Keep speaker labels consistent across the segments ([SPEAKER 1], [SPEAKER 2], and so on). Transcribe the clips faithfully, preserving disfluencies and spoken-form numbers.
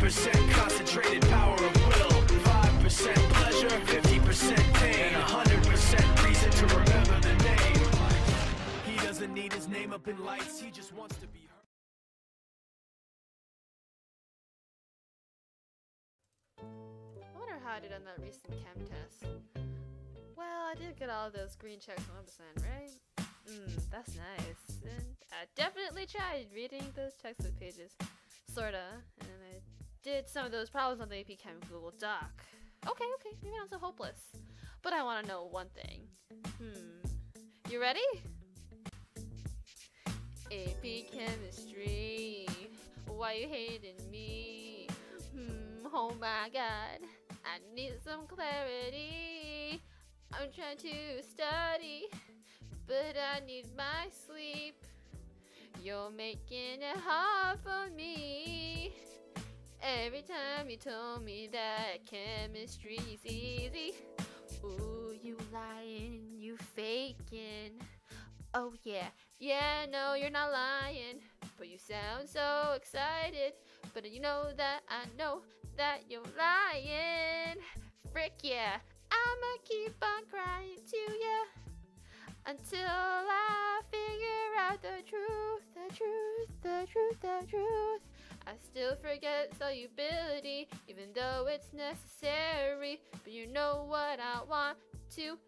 [SPEAKER 1] percent concentrated power of will, five percent pleasure, fifty percent pain, and one hundred percent reason to remember the name. He doesn't need his name up in lights, he just wants to be heard.
[SPEAKER 2] I wonder how I did on that recent chem test. Well, I did get all those green checks one hundred percent, right? Mmm, that's nice. And I definitely tried reading those textbook pages. Sorta. And I did some of those problems on the A P Chem Google Doc. Okay, okay, maybe not so hopeless. But I want to know one thing. Hmm. You ready? A P Chemistry. Why you hating me? Hmm, oh my god. I need some clarity. I'm trying to study, but I need my sleep. You're making it hard for me. Every time you told me that chemistry's easy. Ooh, you lying, you faking. Oh yeah, yeah, no, you're not lying. But you sound so excited. But you know that I know that you're lying. Frick yeah, I'ma keep on crying to ya until I figure out the truth, the truth, the truth, the truth. I still forget solubility, even though it's necessary. But you know what I want to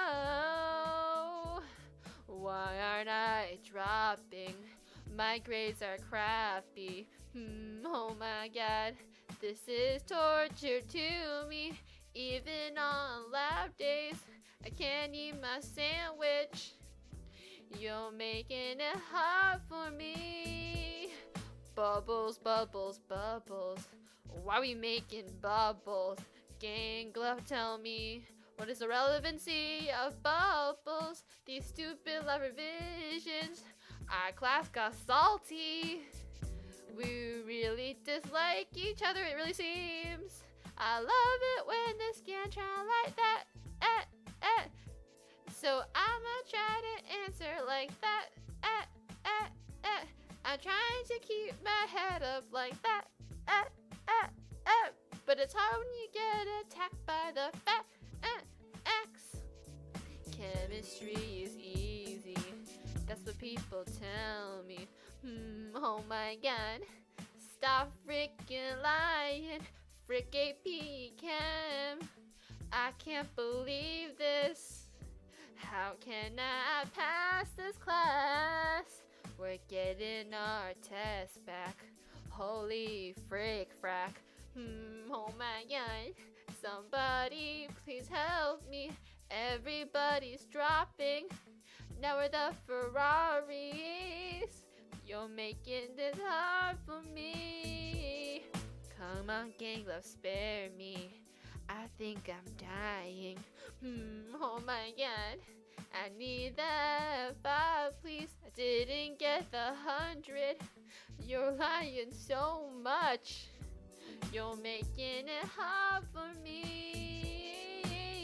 [SPEAKER 2] know. Why aren't I dropping? My grades are crappy. Hmm, oh my god, this is torture to me. Even on lab days, I can't eat my sandwich. You're making it hard for me. Bubbles, bubbles, bubbles. Why are we making bubbles? Gangluff, tell me, what is the relevancy of bubbles? These stupid lab revisions. Our class got salty. We really dislike each other, it really seems. I love it when the scan try like that. Eh, eh. So I'ma try to answer like that. Eh, eh, eh. I'm trying to keep my head up like that. Eh, eh, eh. But it's hard when you get attacked by the fat eh, X. Chemistry is easy. That's what people tell me. Hmm, oh my god. Stop freaking lying. Frick A P Chem. I can't believe this. How can I pass this class? We're getting our test back. Holy frick frack. Hmm, oh my god. Somebody please help me. Everybody's dropping. Now we're the Ferraris. You're making this hard for me. Come on, Gangluff, spare me. I think I'm dying. Hmm, oh my god. I need that five, please. I didn't get the hundred. You're lying so much. You're making it hard for me.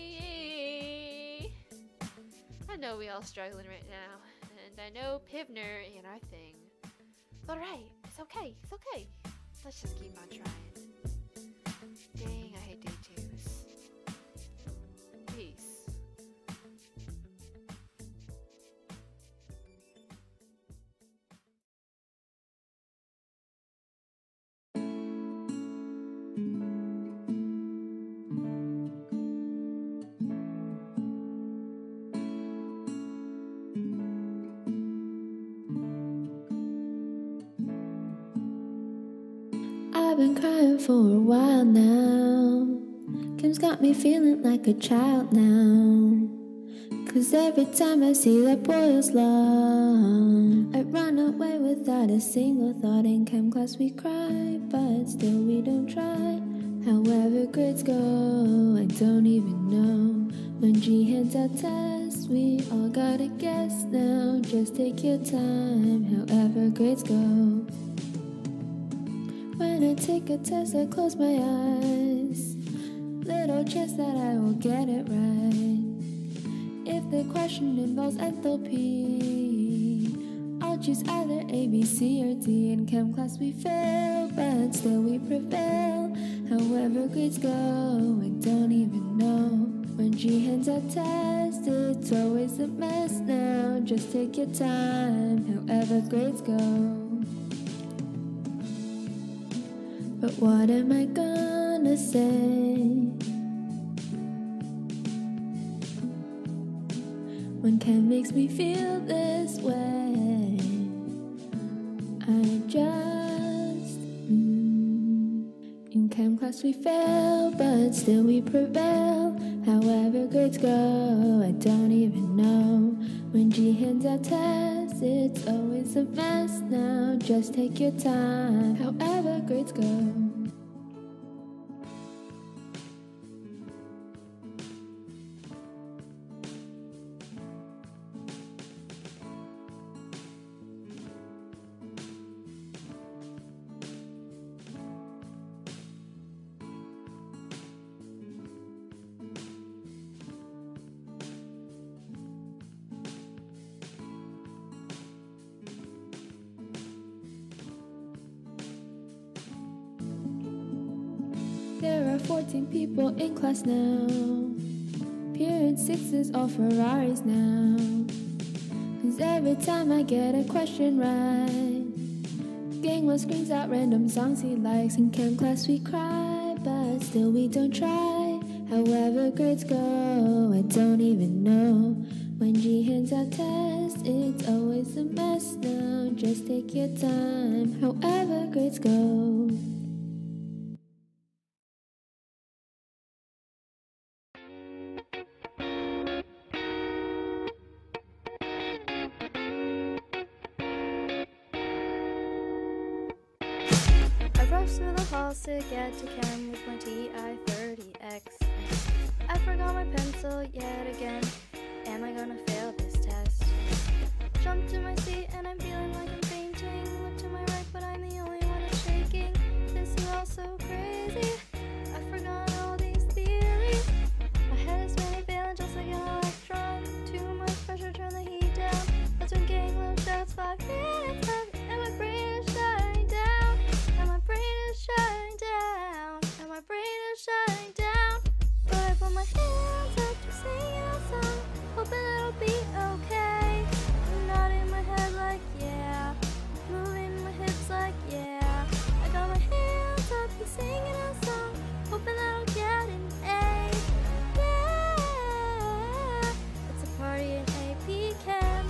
[SPEAKER 2] I know we all struggling right now, and I know Pivner ain't our thing. But right, it's okay, it's okay. Let's just keep on trying. Dang, I hate day twos. Peace.
[SPEAKER 3] I've been crying for a while now. Kim's got me feeling like a child now. Cause every time I see that boy's love, I run away without a single thought. In chem class we cry, but still we don't try. However grades go, I don't even know. When G hands out tests, we all gotta guess now. Just take your time, however grades go. When I take a test, I close my eyes. Little chance that I will get it right. If the question involves enthalpy, I'll choose either A, B, C, or D. In chem class we fail, but still we prevail. However grades go, I don't even know. When G hands out tests, it's always a mess now. Just take your time, however grades go. But what am I gonna say when chem makes me feel this way? I just mm. In chem class we fail, but still we prevail. However grades go, I don't even know. When G hands out tests, it's always a mess now. Just take your time, however grades go. There are fourteen people in class now. Period sixes, all Ferraris now. Cause every time I get a question right, Gangluff screams out random songs he likes. In chem class we cry, but still we don't try. However grades go, I don't even know. When G hands out tests, it's always a mess now. Just take your time, however grades go.
[SPEAKER 4] Through the halls to get to chem with my T I thirty X. I forgot my pencil yet again. Am I gonna fail this test? Jump to my seat and I'm feeling like I'm fainting. Look to my right, but I'm the only one that's shaking. This is all so crazy. I forgot all these theories. My head is spinning, failing just like an electron. Too much pressure, turn the heat down. That's when Gangluff shouts five minutes left, and my brain is shutting down. And my brain is shutting down, and my brain is shutting down. But I put my hands up to singing a song, hoping it'll be okay. I'm nodding my head like yeah, moving my hips like yeah. I got my hands up to singing a song, hoping that I'll get an A. Yeah, it's a party in A P Chem.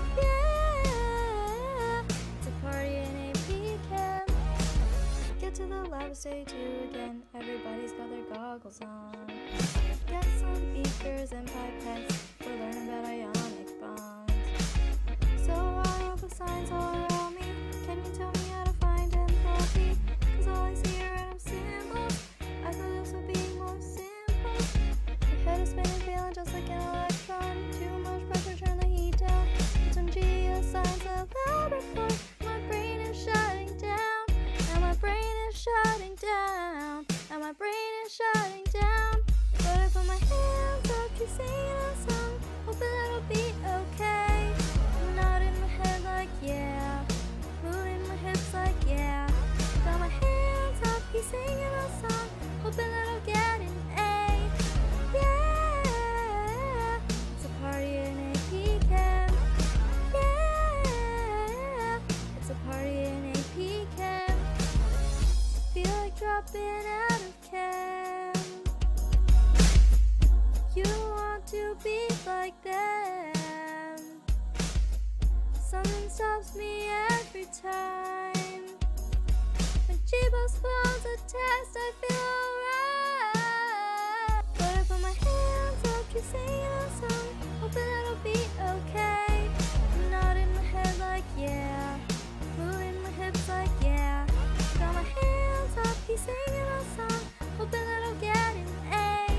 [SPEAKER 4] Yeah, it's a party in A P Chem. Get to the lab, say two again. Everybody's got their goggles on. Get some beakers and pipettes. We're learning about ionic bonds. So I hope the signs all around me. Can you tell me how to find enthalpy? Cause all I see are random symbols. I thought this would be more simple. My head is spinning, feeling just like an electron. Too much pressure, turn the heat down. It's when G assigns a lab report. My brain is shutting down, and my brain is shutting down, and my brain is shutting down. But I put my hands up, keep singing a song, hoping that'll be okay. I'm nodding my head like yeah, moving my hips like yeah. Got my hands up, keep singing a song, hoping that I'll get an A. Yeah, it's a party in A P Chem. Yeah, it's a party in A P Chem. Feel like dropping out of chem. You want to be like them. Something stops me every time. When G postpones a test, I feel alright. But I put my hands up, keep singing a song, hoping that'll be okay. I'm nodding my head like yeah, moving my hips like yeah. Got my hands up, keep singing a song, hoping that I'll get an A.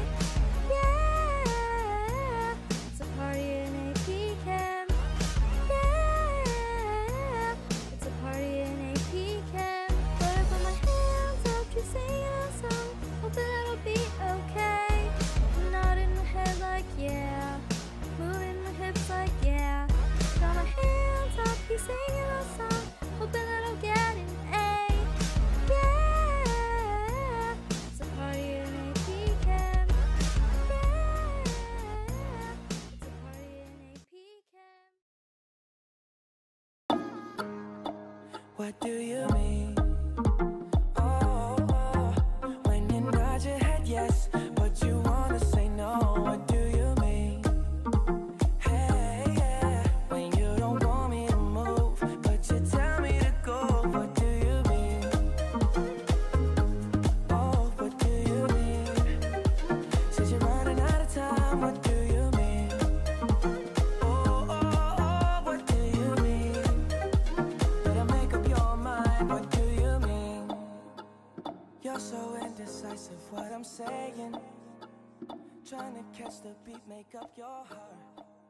[SPEAKER 4] Yeah, it's a party in A P Chem. Yeah, it's a party
[SPEAKER 1] what do you mean? Oh, oh, when you nod your head yes, but you wanna say no, what do you mean? Hey, yeah, when you don't want me to move, but you tell me to go, what do you mean? Oh, what do you mean? Since you're running out of time, what do you mean? Oh, oh, oh, what do you mean? Better make up your mind, what do you mean? You're so indecisive, what I'm saying. Trying to catch the beat, make up your heart.